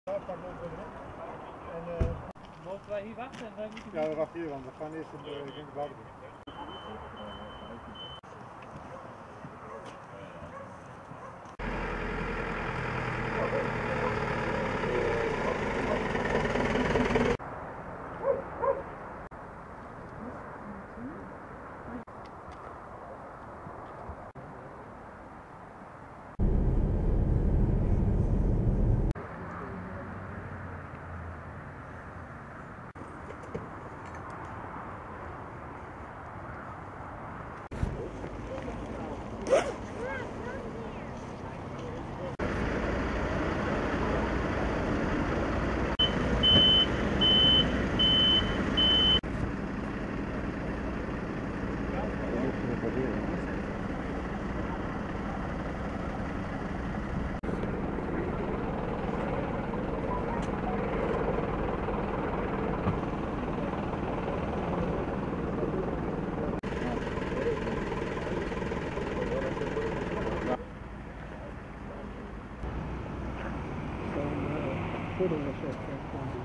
Mogen wij hier wachten en dan moeten we... Ja, we wachten hier, want we gaan eerst in de bouw doen. Todo